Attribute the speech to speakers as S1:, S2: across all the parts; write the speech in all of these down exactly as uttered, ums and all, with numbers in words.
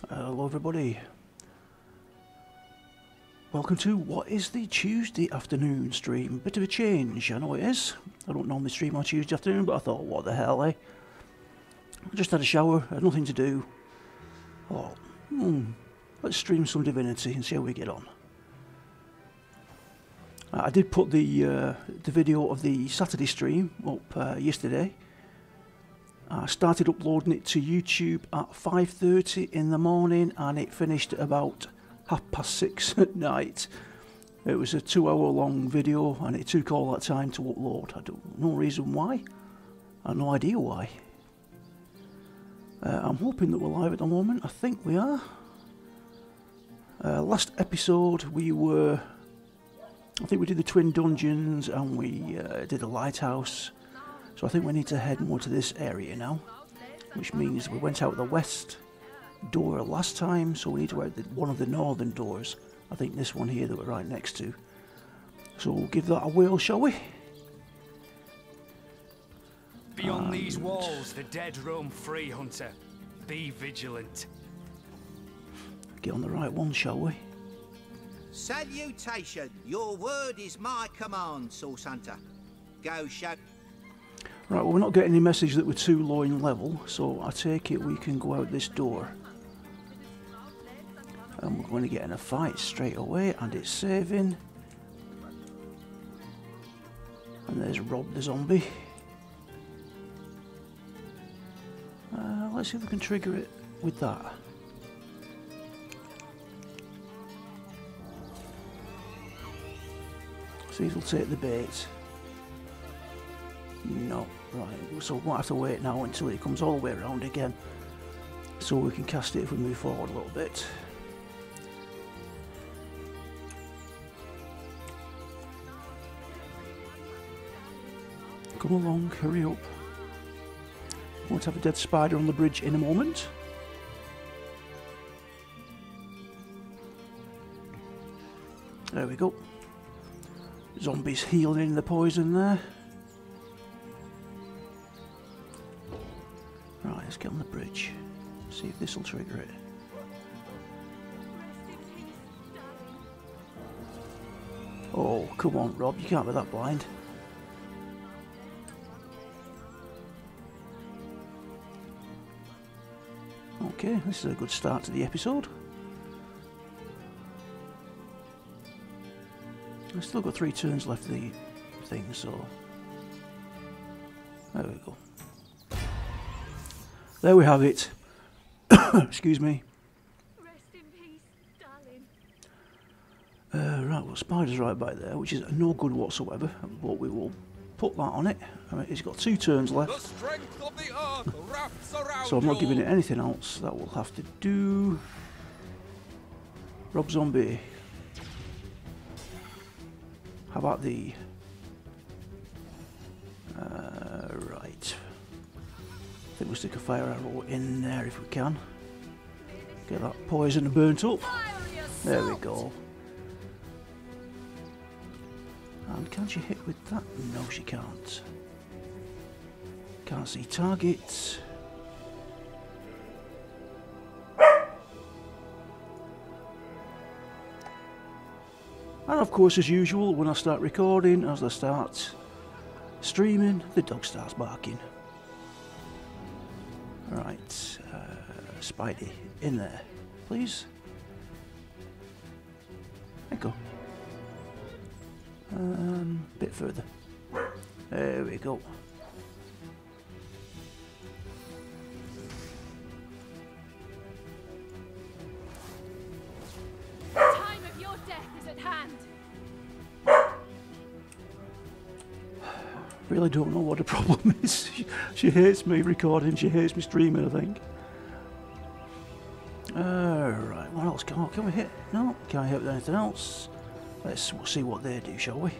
S1: Hello everybody, welcome to what is the Tuesday afternoon stream. Bit of a change, I know it is. I don't normally stream on Tuesday afternoon, but I thought, what the hell, eh? I just had a shower, had nothing to do. Oh, hmm, let's stream some Divinity and see how we get on. I did put the uh, the video of the Saturday stream up uh, yesterday. I started uploading it to YouTube at five thirty in the morning and it finished at about half past six at night. It was a two hour long video and it took all that time to upload. I don't know reason why. I have no idea why. Uh, I'm hoping that we're live at the moment. I think we are. Uh, last episode we were... I think we did the Twin Dungeons and we uh, did the Lighthouse. So I think we need to head more to this area now, which means we went out the west door last time, so we need to out the, one of the northern doors. I think this one here that we're right next to. So we'll give that a whirl, shall we?
S2: Beyond
S1: and
S2: these walls, the dead roam free, Hunter. Be vigilant.
S1: Get on the right one, shall we?
S3: Salutation! Your word is my command, Source Hunter. Go show.
S1: Right, well we're not getting any message that we're too low in level, so I take it we can go out this door. And we're going to get in a fight straight away, and it's saving. And there's Rob the zombie. Uh, let's see if we can trigger it with that. See if he'll take the bait. No, right, so we'll have to wait now until it comes all the way around again, so we can cast it if we move forward a little bit. Come along, hurry up. Won't have a dead spider on the bridge in a moment. There we go. Zombies healing in the poison there. Right, let's get on the bridge. See if this will trigger it. Oh, come on, Rob, you can't be that blind. Okay, this is a good start to the episode. I've still got three turns left of the thing, so... There we go. There we have it. Excuse me.
S4: Rest in peace, darling.
S1: Uh, right, well, spider's right by there, which is no good whatsoever, but we will put that on it. I mean, it's got two turns left.
S5: The strength of the earth wraps around
S1: So I'm not
S5: you.
S1: giving it anything else. That will have to do. Rob Zombie. How about the... Uh, right. I think we'll stick a fire arrow in there if we can. Get that poison burnt up. There we go. And can she hit with that? No, she can't. Can't see targets. And of course, as usual, when I start recording, as I start streaming, the dog starts barking. Right, uh, Spidey, in there, please. There you go. Um, bit further. There we go.
S4: The time of your death is at hand.
S1: Really don't know what the problem is. she, she hates me recording, she hates me streaming, I think. Alright, what else? Can, can we hit? No, can't hit with anything else. Let's see what they do, shall we?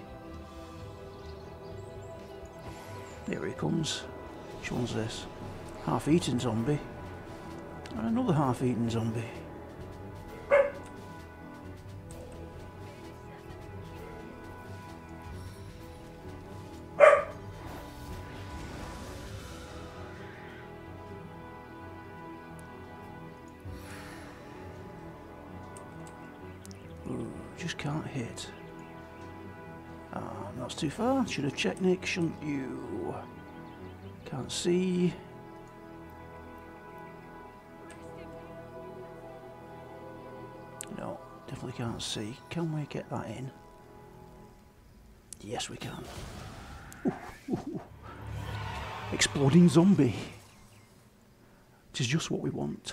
S1: Here he comes. Which one's this? Half-eaten zombie. And another half-eaten zombie. Ooh, just can't hit. Ah, that's too far. Should have checked, Nick, shouldn't you? Can't see. No, definitely can't see. Can we get that in? Yes, we can. Ooh, ooh, ooh. Exploding zombie. It is just what we want.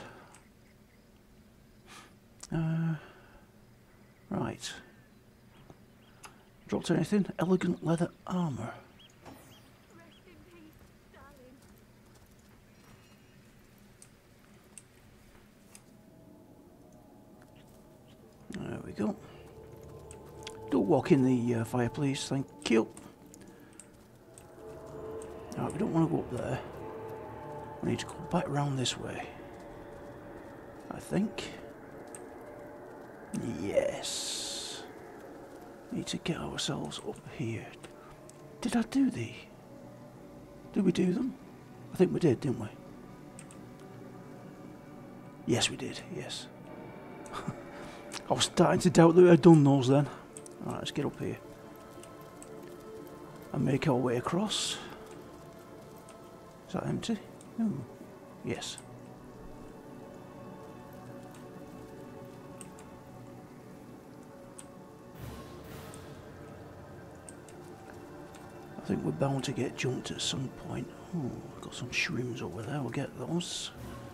S1: Uh, right. Dropped anything? Elegant leather armour.
S4: Rest in peace, darling.
S1: There we go. Don't walk in the uh, fire, please. Thank you. Alright, we don't want to go up there. We need to go back round this way. I think. Yes. Need to get ourselves up here. Did I do the... Did we do them? I think we did, didn't we? Yes, we did. Yes. I was starting to doubt that we had done those then. Alright, let's get up here. And make our way across. Is that empty? Oh, yes. I think we're bound to get jumped at some point. Oh, we've got some shrooms over there, we'll get those.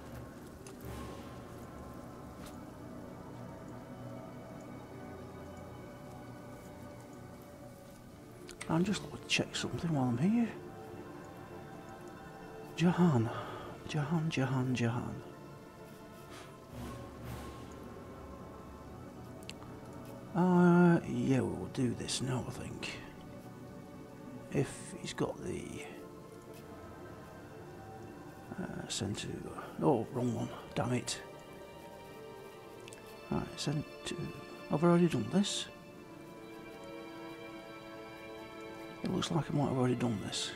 S1: I'm just going to check something while I'm here. Jahan. Jahan, Jahan, Jahan. Uh, yeah, we'll do this now, I think. If he's got the... Uh, send to... Oh, wrong one. Damn it. Right, send to... Have I already done this? It looks like I might have already done this.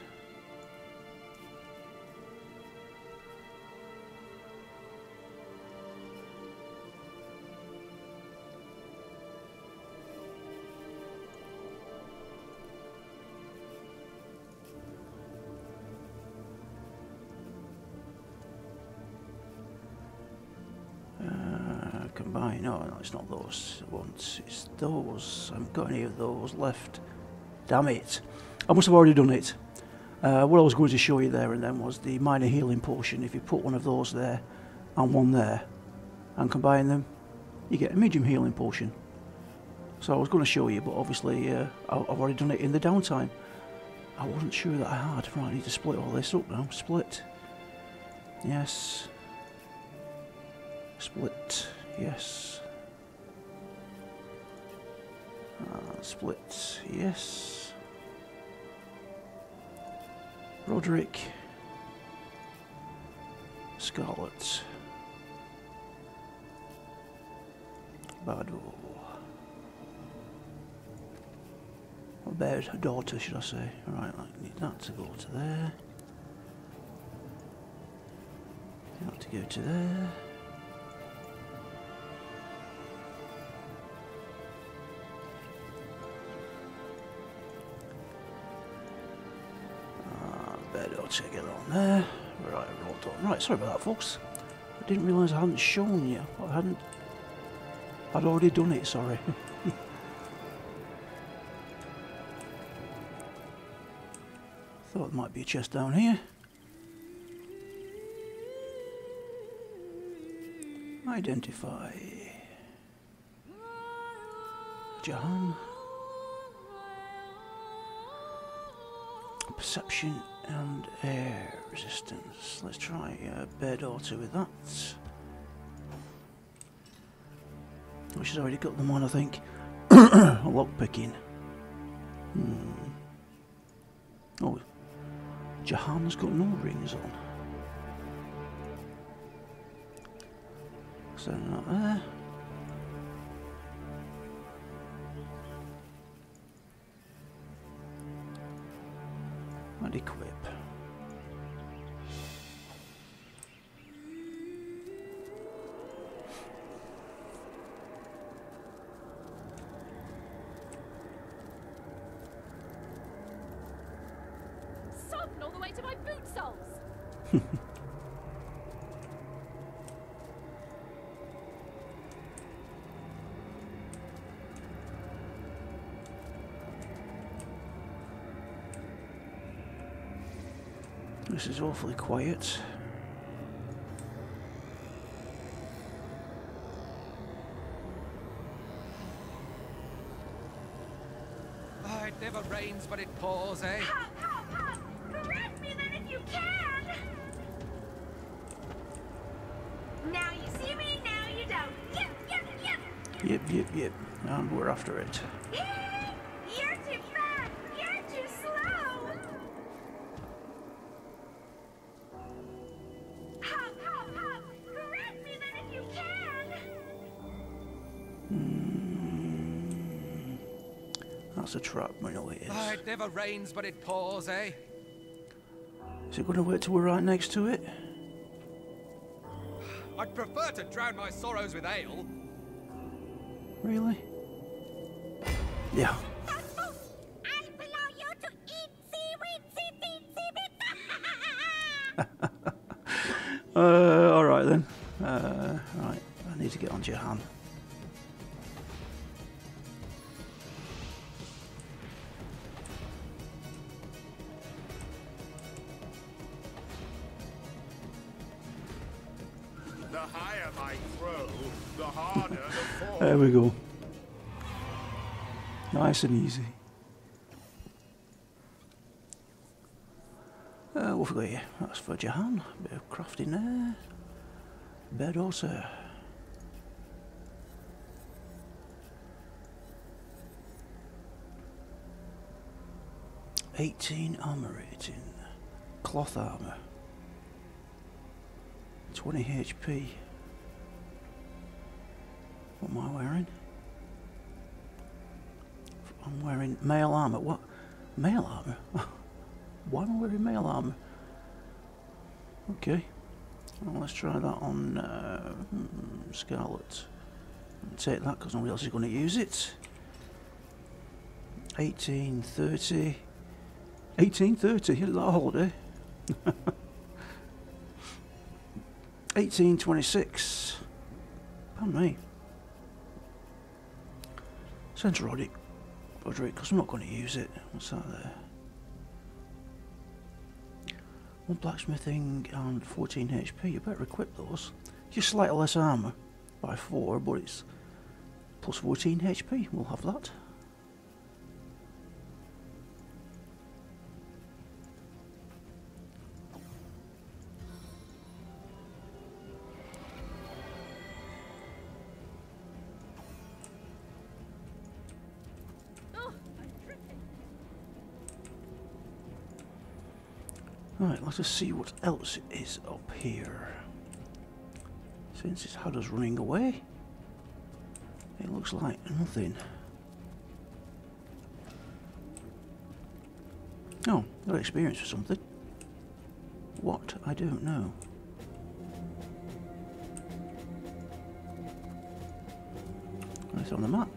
S1: Uh, combine. No, no, it's not those ones. It's those. I haven't got any of those left. Damn it. I must have already done it. Uh, what I was going to show you there and then was the minor healing potion. If you put one of those there and one there and combine them, you get a medium healing potion. So I was going to show you, but obviously uh, I've already done it in the downtime. I wasn't sure that I had. Right, I need to split all this up now. Split. Yes. Split. Yes. Uh, split. Yes. Roderick. Scarlet. Bado. A bed, a daughter, should I say. Alright, I need that to go to there. That to go to there. Check it on there. Right, we're all done. Right, sorry about that, folks. I didn't realise I hadn't shown you. I hadn't. I'd already done it, sorry. Thought there might be a chest down here. Identify. Jahan. Perception and air resistance. Let's try uh, bed auto with that. Oh, she's already got them on, I think. Lock picking. Hmm. Oh, Jahan's got no rings on. Send that there. And equip.
S4: sight of my boot soles.
S1: This is awfully quiet.
S5: Ah, it never rains, but it pours, eh?
S4: Hop, hop, hop! Correct me then if you can! Now you see me, now you don't. Yep, yep, yep!
S1: Yep, yep, yep. And we're after it.
S4: You're too fast! You're too slow! Hop, hop, hop! Correct me then if you can!
S1: Mm, that's a trap, we know it is.
S5: Ah, it never rains, but it pours, eh?
S1: Is it going to wait till we're right next to it?
S5: I'd prefer to drown my sorrows with ale.
S1: Really? Yeah.
S4: I allow you to eat seaweed, seaweed, seaweed.
S1: Uh, alright then. Uh, right, I need to get on Jahan.
S6: The higher my throw, the harder the fall.
S1: There we go. Nice and easy. Uh, what have we got here? That's for Jahan. Bit of crafting there. Bed also. eighteen armor rating. Cloth armor. twenty H P. What am I wearing? I'm wearing male armor. What? Male armor? Why am I wearing male armor? Okay. Well, let's try that on uh, hmm, Scarlet. I'll take that because nobody else is going to use it. eighteen thirty. eighteen thirty. Hit that holiday. eighteen twenty-six. Pardon me. Centre Roddick. Roderick, because I'm not going to use it. What's that there? One blacksmithing and fourteen H P. You better equip those. Just slightly less armour by four, but it's plus fourteen H P. We'll have that. Right, let us see what else is up here. Since it's had us running away, it looks like nothing. Oh, got experience for something. What? I don't know. It's on the map.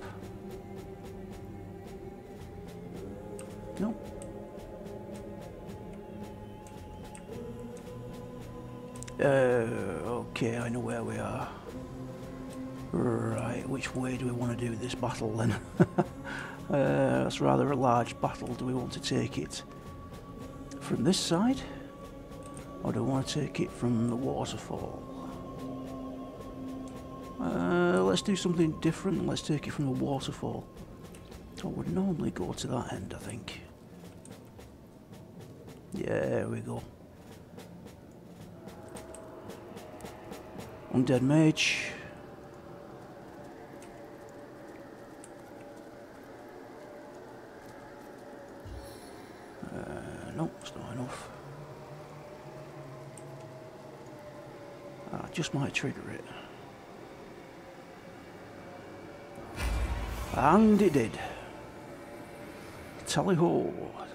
S1: Nope. Uh, okay, I know where we are. Right, which way do we want to do this battle then? uh, that's rather a large battle. Do we want to take it from this side? Or do we want to take it from the waterfall? Uh, let's do something different. Let's take it from the waterfall. I would normally go to that end, I think. Yeah, there we go. Undead Mage. Uh, no, it's not enough. I just might trigger it. And it did. Tally ho.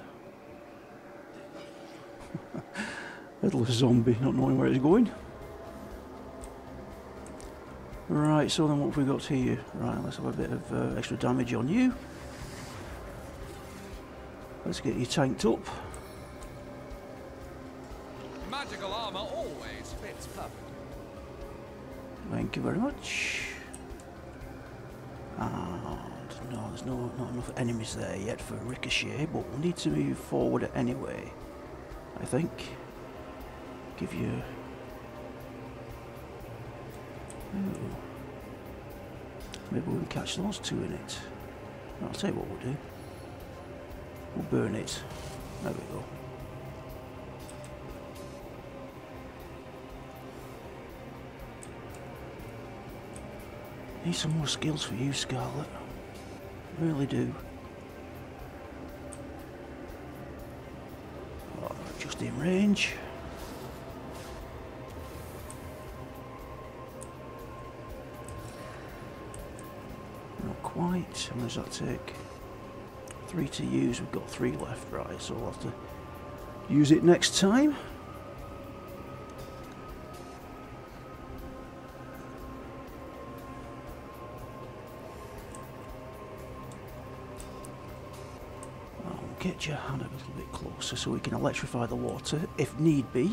S1: Headless zombie, not knowing where he's going. Right, so then what have we got here? Right, let's have a bit of uh, extra damage on you. Let's get you tanked up.
S5: covered.
S1: Thank you very much. And no, there's no not enough enemies there yet for ricochet, but we'll need to move forward anyway. I think. Give you. Oh. Maybe we can catch those two in it. I'll tell you what we'll do. We'll burn it. There we go. Need some more skills for you, Scarlet. Really do. Oh, just in range. Not quite. How much does that take? Three to use. We've got three left, right? So we'll have to use it next time. Get your hand a little bit closer so we can electrify the water if need be.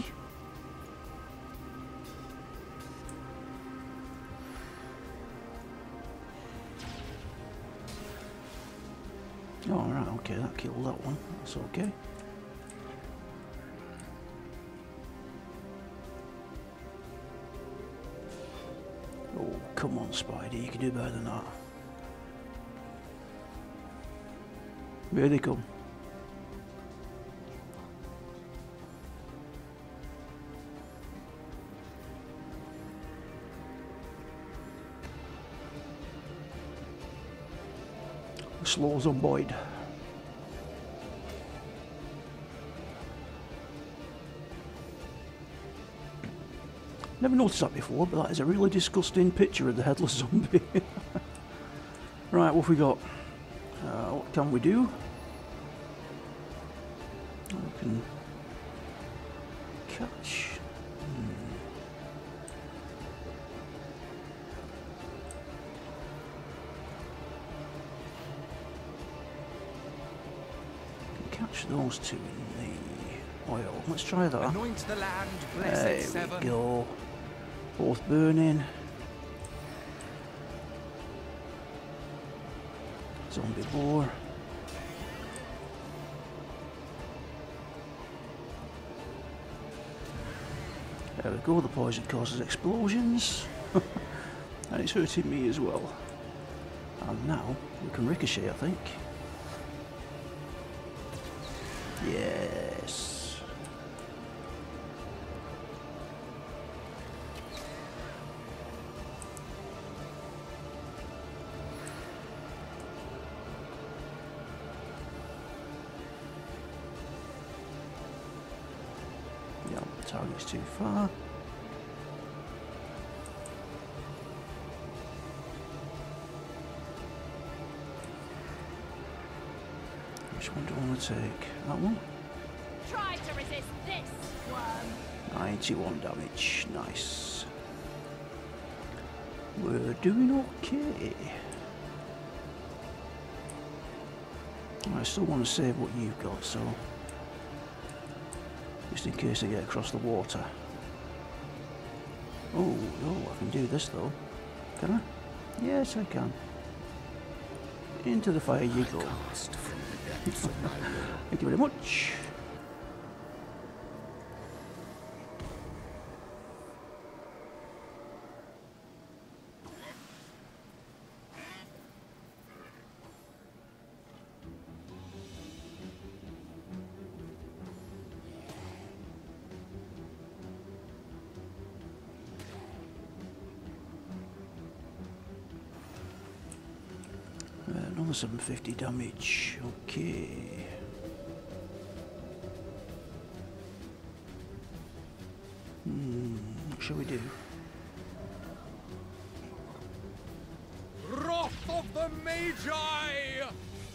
S1: Oh, right, okay, that killed that one. That's okay. Oh, come on, Spidey, you can do better than that. Here they come. Slows on Boyd. Never noticed that before, but that is a really disgusting picture of the headless zombie. Right, what have we got? Uh, what can we do? We can catch. Hmm. Catch those two in the oil. Let's try that.
S5: Anoint the land, bless
S1: There
S5: it, seven.
S1: we go. Both burning. Zombie boar. There we go. The poison causes explosions. And it's hurting me as well. And now we can ricochet, I think. Yes. Yeah, the target's too far. Which one do I want to take? That one?
S4: Try to resist this, worm.
S1: ninety-one damage. Nice. We're doing okay. I still want to save what you've got, so just in case I get across the water. Oh, no, I can do this though. Can I? Yes, I can. Into the fire you go. Thank you very much. Another seven fifty damage. Okay. Hmm, what shall we do?
S5: Wrath of the Magi!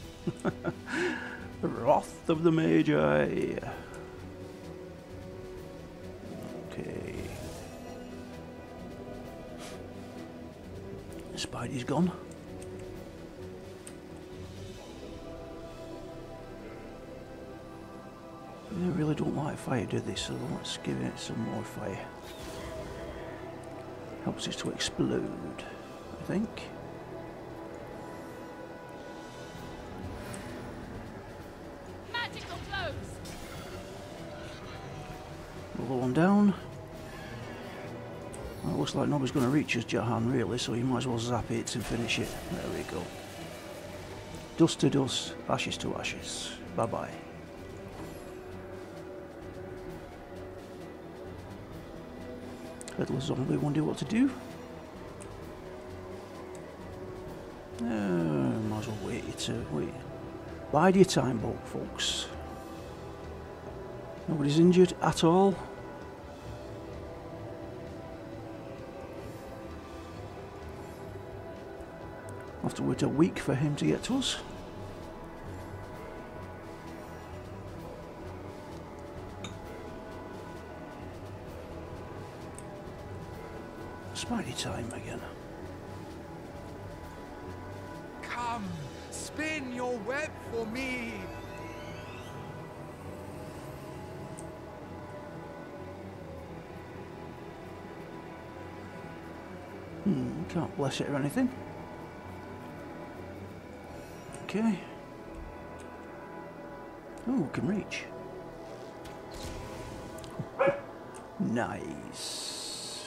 S1: Wrath of the Magi. Okay. Spidey's gone. They really don't like fire, do they? So let's give it some more fire. Helps it to explode, I think.
S4: Magical blows.
S1: Another one down. Well, it looks like nobody's going to reach us, Jahan, really, so you might as well zap it and finish it. There we go. Dust to dust, ashes to ashes. Bye-bye. Little zombie wonder what to do. Uh, might as well wait. It's uh, wait. Bide your time, folks. Nobody's injured at all. We'll have to wait a week for him to get to us. Spidey time again.
S5: Come, spin your web for me.
S1: Hmm, can't bless it or anything. Okay. Oh, can reach. Nice.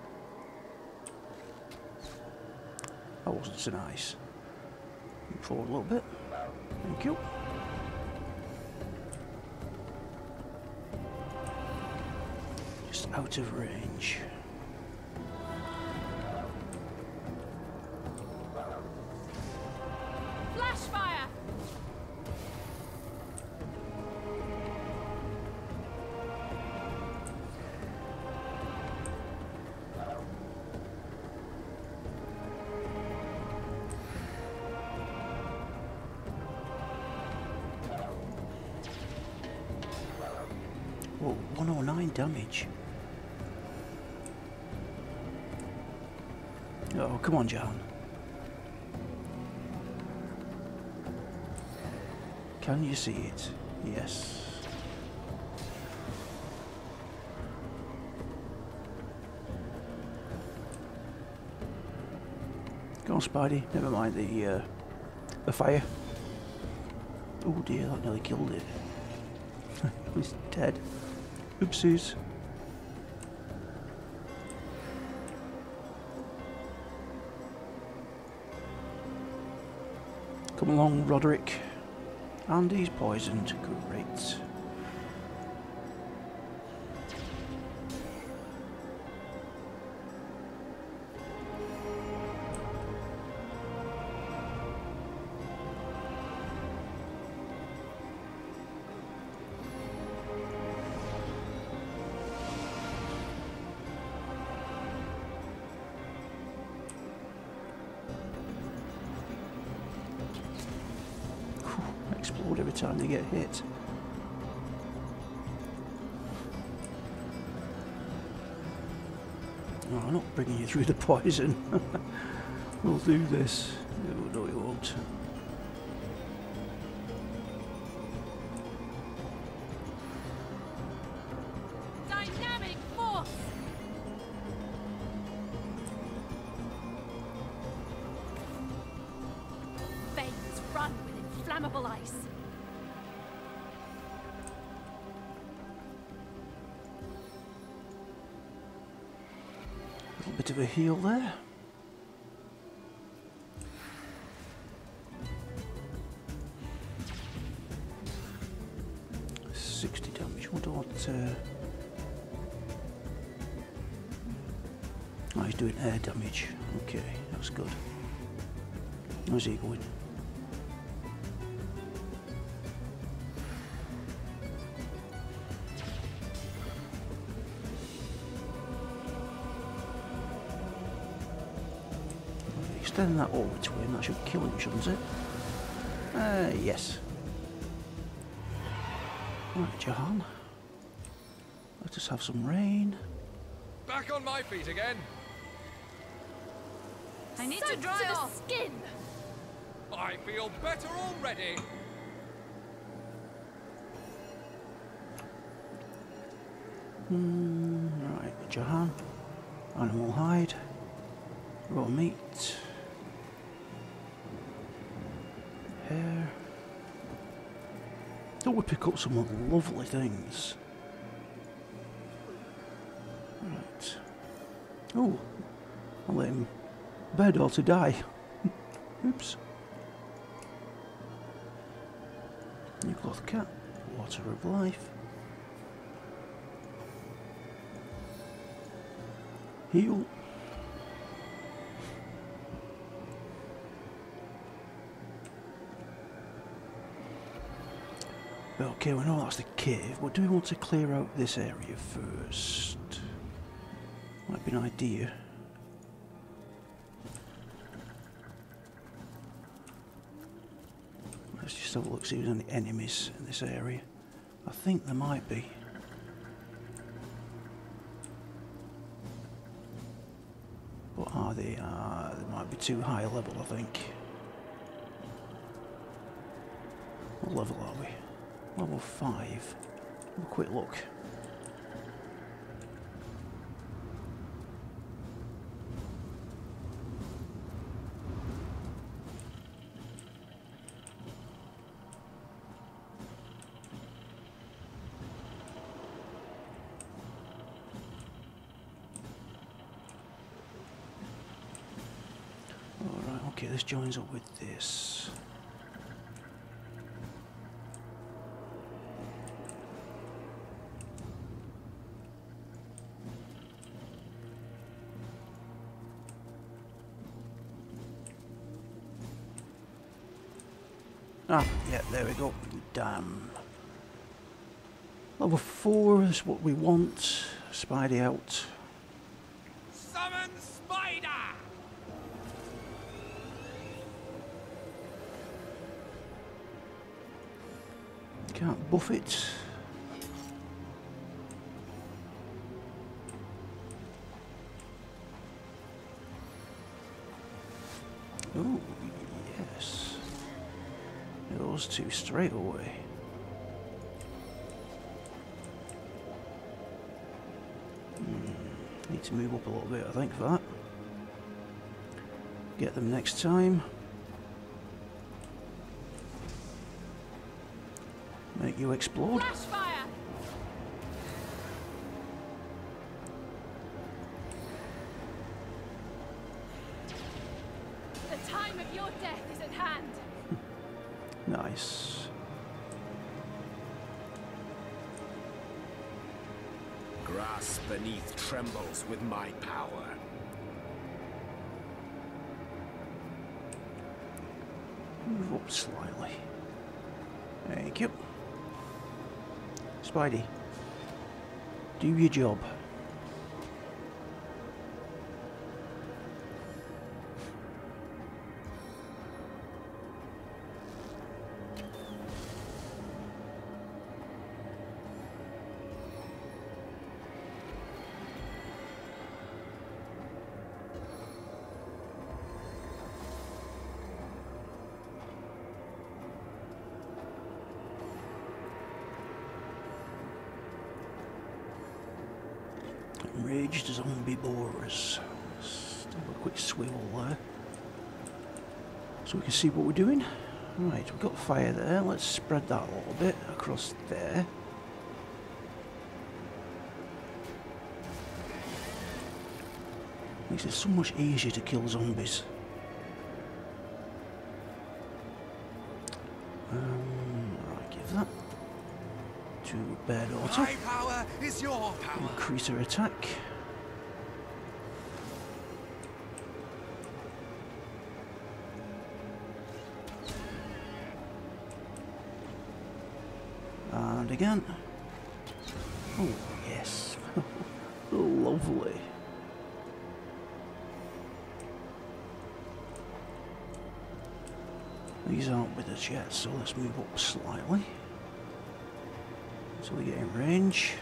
S1: That wasn't so nice. Move forward a little bit. Thank you. Just out of range.
S4: Flash fire.
S1: Whoa, one oh nine damage. Oh, come on, John. Can you see it? Yes. Go on, Spidey. Never mind the uh, the fire. Oh dear, that nearly killed it. He's dead. Oopsies. Come along, Roderick. And he's poisoned. Great. Explode every time they get hit. Oh, I'm not bringing you through the poison. We'll do this. No, no, we won't.
S4: Dynamic force. Veins run with inflammable ice.
S1: A little bit of a heal there. sixty damage. What do I want? Uh... Oh, he's doing air damage. Okay, that's good. How's he going? Extend that over to him, that should kill him, shouldn't it? Uh, yes. Right, Jahan. Let us have some rain.
S5: Back on my feet again.
S4: I need to dry off. Skin.
S5: I feel better already.
S1: Hmm, right, Jahan. Animal hide. Raw meat. Hair. Don't we pick up some lovely things? Right. Oh, I'll let him bed or to die. Oops. New cloth cap. Water of life. Heal. Okay, we know that's the cave, but do we want to clear out this area first? Might be an idea. Let's just have a look, see if there's any enemies in this area. I think there might be. What are they? Uh, they might be too high a level, I think. What level are we? Level five. Have a quick look. Alright, okay, this joins up with this. Ah, yeah, there we go. Damn. Level four is what we want. Spidey out.
S5: Summon Spider!
S1: Can't buff it. Oh, yes. Those two straight away. Hmm. Need to move up a little bit, I think, for that. Get them next time. Make you explode.
S4: Flash fire! The time of your death is at hand.
S1: Nice.
S6: Grass beneath trembles with my power.
S1: Move up slightly. Thank you. Spidey, do your job. Enraged zombie borers. Let's have a quick swivel there. So we can see what we're doing. Right, we've got fire there. Let's spread that a little bit across there. Makes it so much easier to kill zombies. Um, right, give that to Bear Daughter.
S5: My power is your power.
S1: Increase her attack. And again. Oh, yes. Lovely. These aren't with us yet, so let's move up slightly. So we get in range.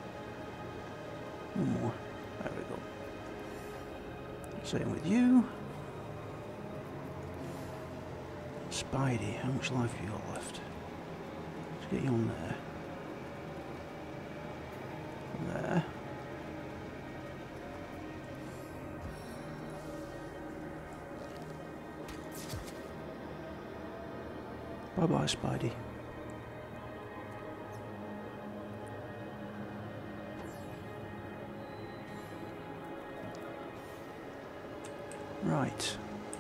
S1: One more. There we go. Same with you. Spidey, how much life have you got left? Let's get you on there. There. Bye bye, Spidey. Right.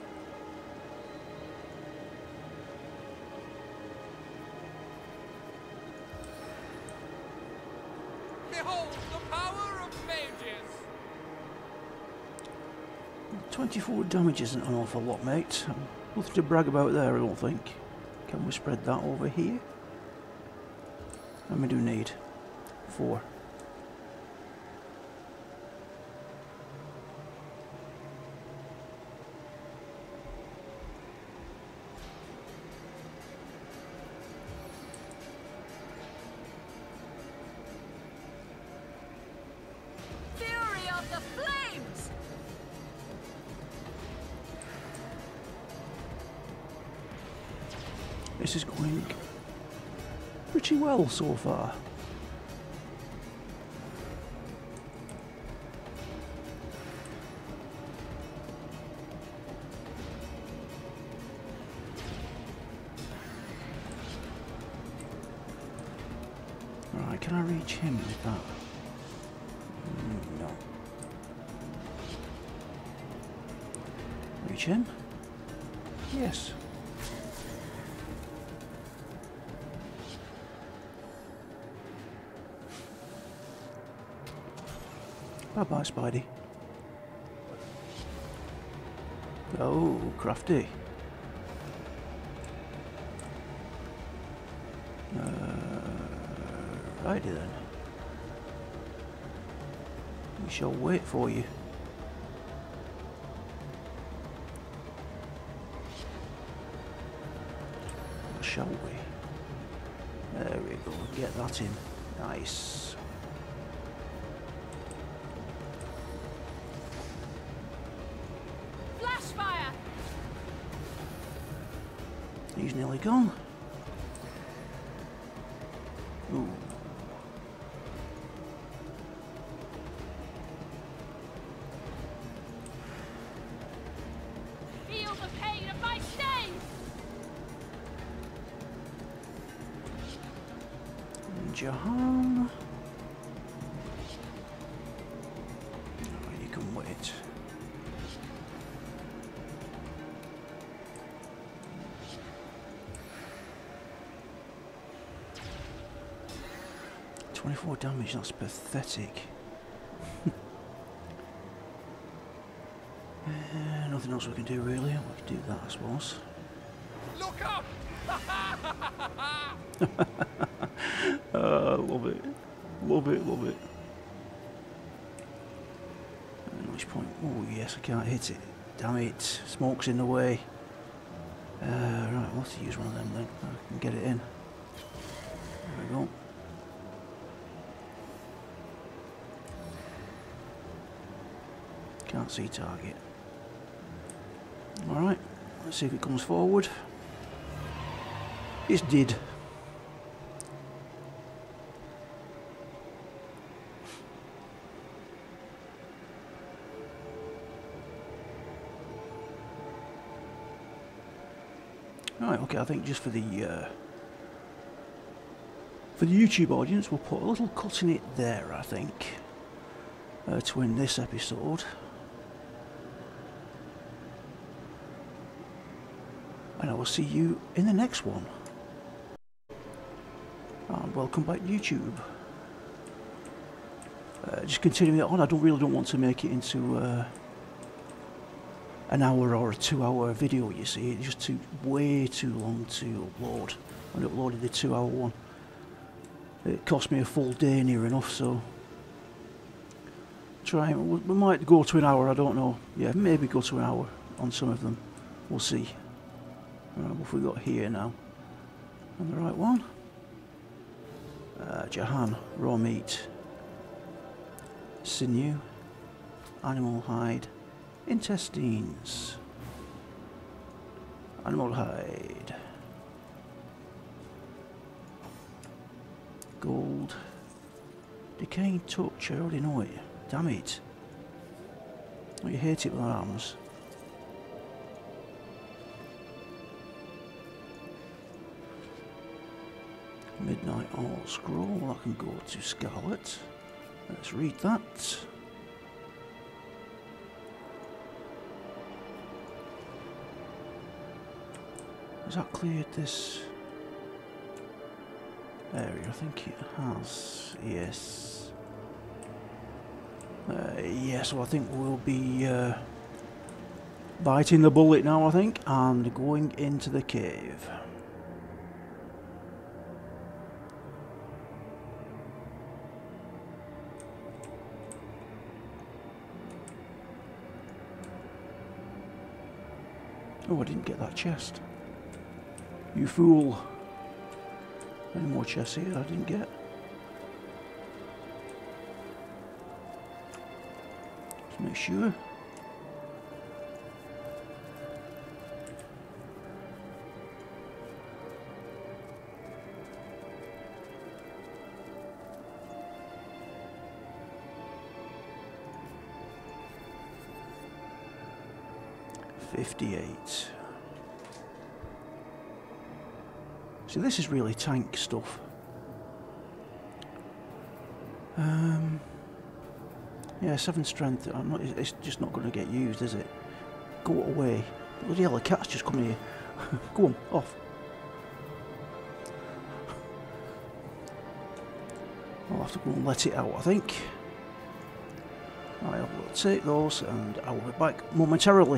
S5: Behold the power of mages!
S1: twenty-four damage isn't an awful lot, mate. Nothing to brag about there, I don't think. Can we spread that over here? And we do need four.
S4: Fury of the flames!
S1: This is going pretty well so far. Right, can I reach him with that? Mm, no. Reach him? Yes. Bye-bye, Spidey. Oh, crafty. Uh, righty then. We shall wait for you. Or shall we? There we go, get that in. Nice. He's nearly gone. Ooh.
S4: Feel the pain of my stave!
S1: Jahan. Oh, you can wait. twenty-four damage, that's pathetic. uh, nothing else we can do really. We can do that, I suppose.
S5: Look up!
S1: uh, love it. Love it, love it. At which point, oh yes, I can't hit it. Damn it, smoke's in the way. Uh, right, I'll have to use one of them then. I can get it in. There we go. Can't see target. Alright, let's see if it comes forward. It did. Right, okay, I think just for the uh, for the YouTube audience, we'll put a little cut in it there, I think, uh, to end this episode. And I will see you in the next one. And welcome back to YouTube. Uh, just continuing it on, I don't really don't want to make it into uh, an hour or a two hour video, you see. It's just too, way too long to upload. When I uploaded the two hour one, it cost me a full day near enough, so try, we might go to an hour, I don't know. Yeah, maybe go to an hour on some of them. We'll see. Right, what have we got here now? On the right one? Uh, Jahan, raw meat, sinew, animal hide, intestines, animal hide, gold, decaying touch, I already know it, damn it. Oh, you hate it with arms. Midnight All Scroll, that can go to Scarlet. Let's read that. Has that cleared this area? I think it has, yes. Uh, yeah, so I think we'll be uh, biting the bullet now, I think, and going into the cave. Oh, I didn't get that chest. You fool. Any more chests here I didn't get? Just make sure. fifty-eight. So this is really tank stuff. Um, yeah, seven strength. I'm not, it's just not going to get used, is it? Go away. Bloody hell, the cat's just coming here. Go on, off. I'll have to go and let it out, I think. Right, I will take those and I will be back momentarily.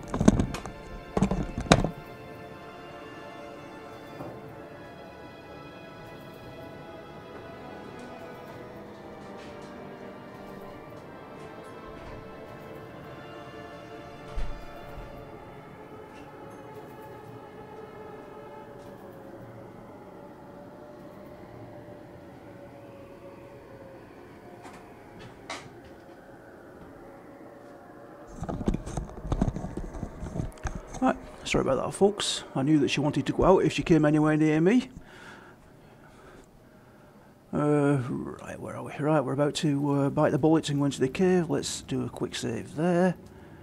S1: Right, sorry about that folks, I knew that she wanted to go out if she came anywhere near me. Uh, right, where are we? Right, we're about to uh, bite the bullets and go into the cave. Let's do a quick save there.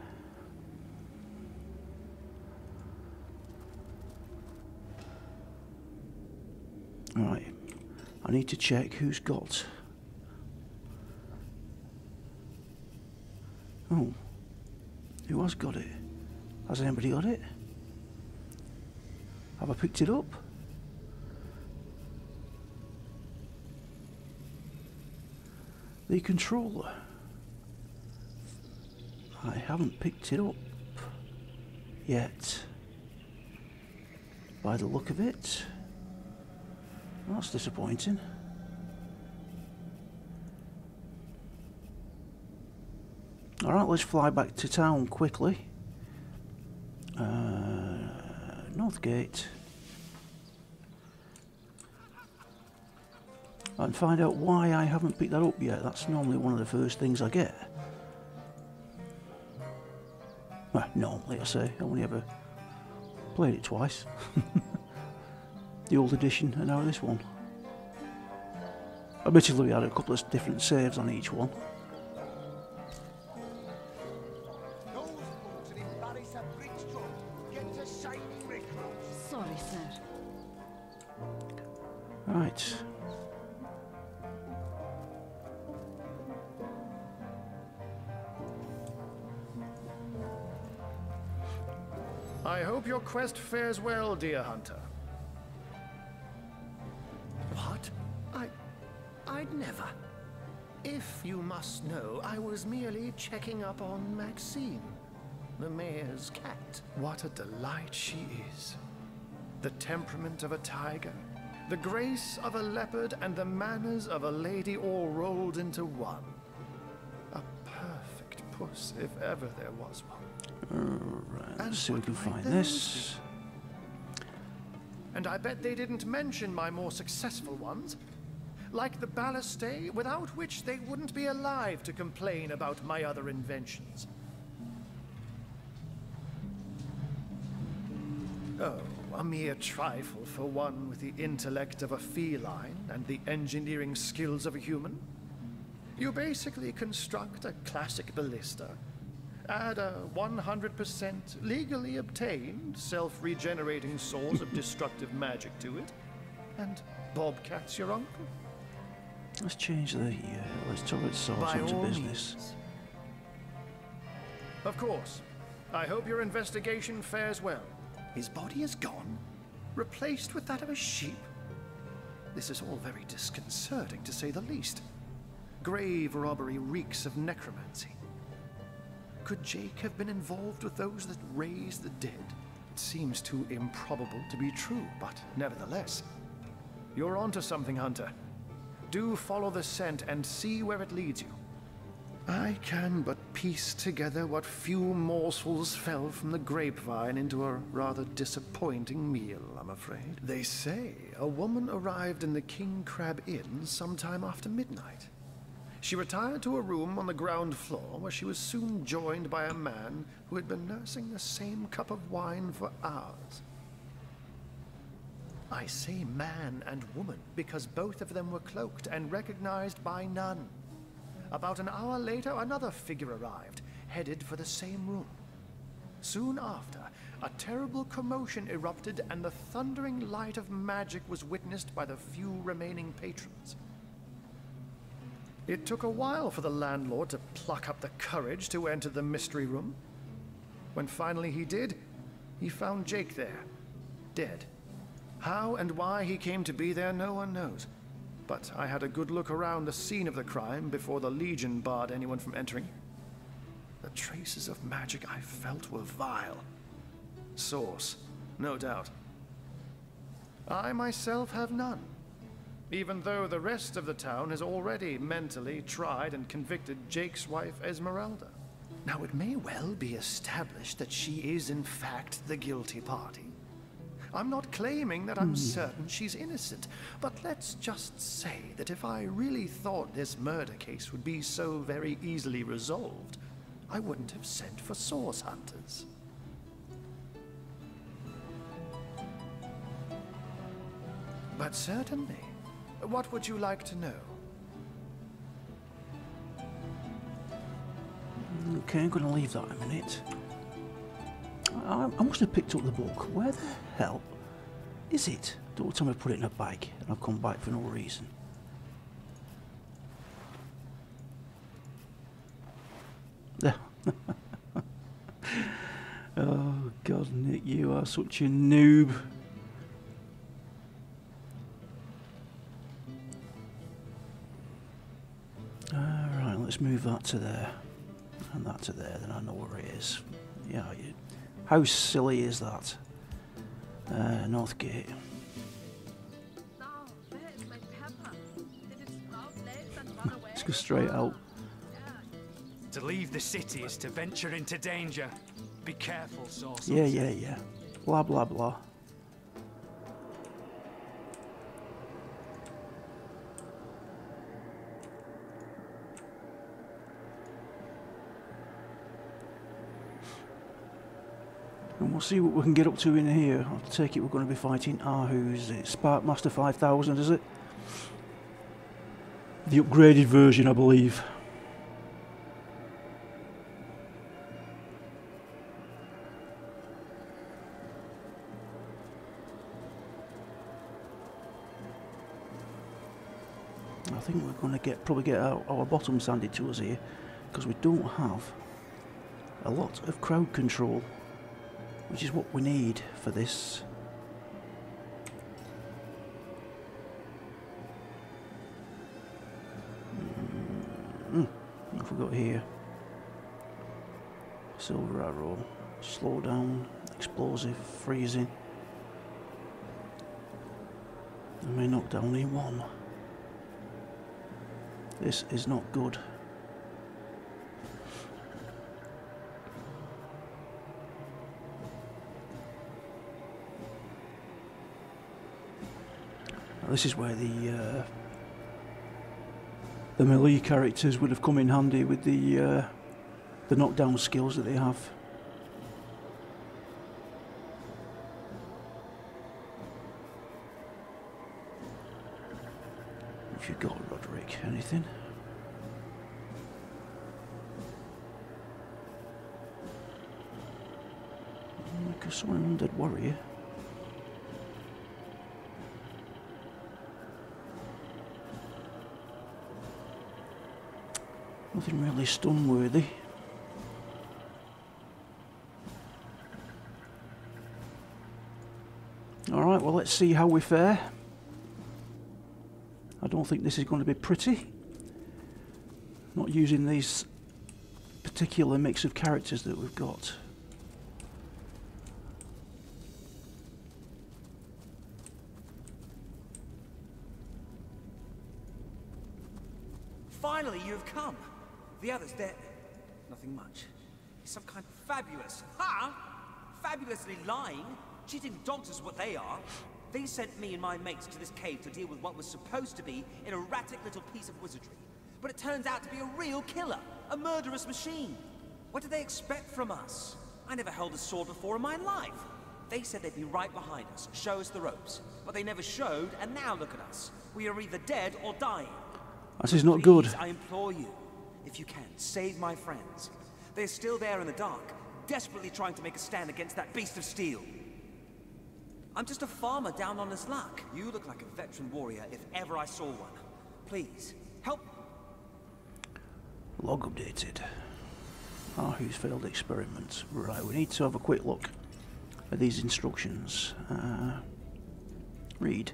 S1: Right, I need to check who's got... Oh, who has got it? Has anybody got it? Have I picked it up? The controller. I haven't picked it up yet. By the look of it. That's disappointing. Alright, let's fly back to town quickly. Uh, Northgate. And find out why I haven't picked that up yet. That's normally one of the first things I get. Well, normally I say. I only ever played it twice. The old edition and now this one. Admittedly we had a couple of different saves on each one.
S7: Sorry, sir.
S1: Right.
S8: I hope your quest fares well, dear hunter. What? I... I'd never. If you must know, I was merely checking up on Maxine, the mayor's cat. What a delight she is. The temperament of a tiger, the grace of a leopard, and the manners of a lady all rolled into one. A perfect puss, if ever there was one.
S1: Alright, let's see if we can find this.
S8: And I bet they didn't mention my more successful ones. Like the ballistay, without which they wouldn't be alive to complain about my other inventions. Oh, a mere trifle for one with the intellect of a feline and the engineering skills of a human. You basically construct a classic ballista, add a one hundred percent legally obtained self-regenerating source of destructive magic to it, and bobcats your uncle?
S1: Let's change the. Uh, let's talk about source
S8: By
S1: into
S8: all
S1: business.
S8: means. Of course. I hope your investigation fares well. His body is gone, replaced with that of a sheep. This is all very disconcerting, to say the least. Grave robbery reeks of necromancy. Could Jake have been involved with those that raise the dead? It seems too improbable to be true, but nevertheless. You're onto something, Hunter. Do follow the scent and see where it leads you. I can but piece together what few morsels fell from the grapevine into a rather disappointing meal, I'm afraid. They say a woman arrived in the King Crab Inn sometime after midnight. She retired to a room on the ground floor where she was soon joined by a man who had been nursing the same cup of wine for hours. I say man and woman because both of them were cloaked and recognized by none. About an hour later, another figure arrived, headed for the same room. Soon after, a terrible commotion erupted and the thundering light of magic was witnessed by the few remaining patrons. It took a while for the landlord to pluck up the courage to enter the mystery room. When finally he did, he found Jake there, dead. How and why he came to be there, no one knows. But I had a good look around the scene of the crime before the Legion barred anyone from entering. The traces of magic I felt were vile. Source, no doubt. I myself have none, even though the rest of the town has already mentally tried and convicted Jake's wife Esmeralda. Now, it may well be established that she is in fact the guilty party. I'm not claiming that I'm certain she's innocent, but let's just say that if I really thought this murder case would be so very easily resolved, I wouldn't have sent for source hunters. But certainly. What would you like to know?
S1: Okay, I'm going to leave that a minute. I, I must have picked up the book. Where the hell is it? Don't tell me I put it in a bag and I've come back for no reason. Oh God, Nick, you are such a noob. Alright, let's move that to there. And that to there, then I know where it is. Yeah, you, how silly is that? Uh, Northgate. Let's go straight out.
S2: To leave the city is to venture into danger. Be careful, Sauce.
S1: Yeah, yeah, yeah. Blah, blah, blah. And we'll see what we can get up to in here. I'll take it we're going to be fighting Ahu's. It's Sparkmaster five thousand, is it? The upgraded version, I believe. I think we're going to get probably get our, our bottom handed to us here, because we don't have a lot of crowd control, which is what we need for this. Mm, what have we got here? Silver arrow, slow down, explosive, freezing. I may knock down in one. This is not good. Now this is where the uh, the melee characters would have come in handy with the uh, the knockdown skills that they have. If you got Roderick, anything? Like a summon undead warrior. Nothing really stun-worthy. Alright, well let's see how we fare. I don't think this is going to be pretty. Not using these particular mix of characters that we've got.
S9: Finally, you have come. The others, they're nothing much. Some kind of fabulous, huh? Fabulously lying, cheating dogs is what they are. They sent me and my mates to this cave to deal with what was supposed to be an erratic little piece of wizardry. But it turns out to be a real killer, a murderous machine. What did they expect from us? I never held a sword before in my life. They said they'd be right behind us, show us the ropes. But they never showed, and now look at us. We are either dead or dying.
S1: This is not
S9: Please,
S1: good.
S9: I implore you, if you can, save my friends. They're still there in the dark, desperately trying to make a stand against that beast of steel. I'm just a farmer down on his luck. You look like a veteran warrior if ever I saw one. Please, help.
S1: Log updated. Ah, who's failed experiment? Right, we need to have a quick look at these instructions. Uh, read.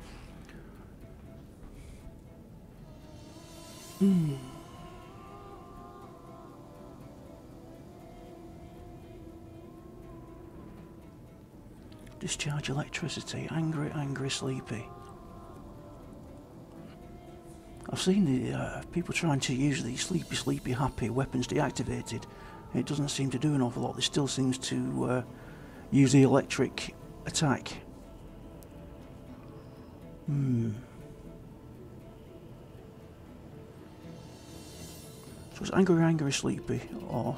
S1: Hmm. Discharge electricity. Angry, angry, sleepy. I've seen the uh, people trying to use the sleepy, sleepy, happy weapons deactivated. It doesn't seem to do an awful lot. This still seems to uh, use the electric attack. Hmm. So it's angry, angry, sleepy, or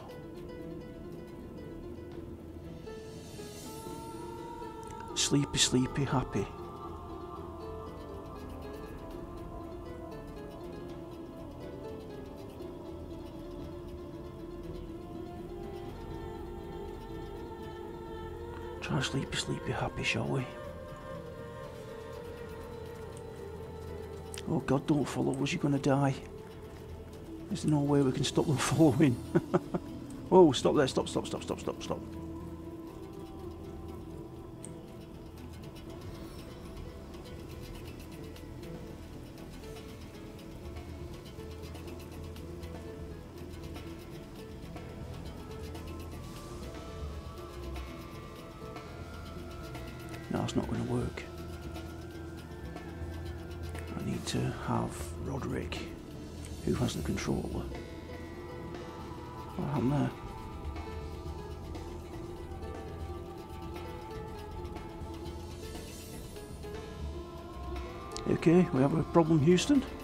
S1: sleepy, sleepy, happy. Try sleepy, sleepy, happy, shall we? Oh God, don't follow us, you're gonna die. There's no way we can stop them following. Whoa, stop there, stop, stop, stop, stop, stop, stop. No, it's not going to work. I need to have Roderick, who has the controller. What happened there? Okay, we have a problem, Houston.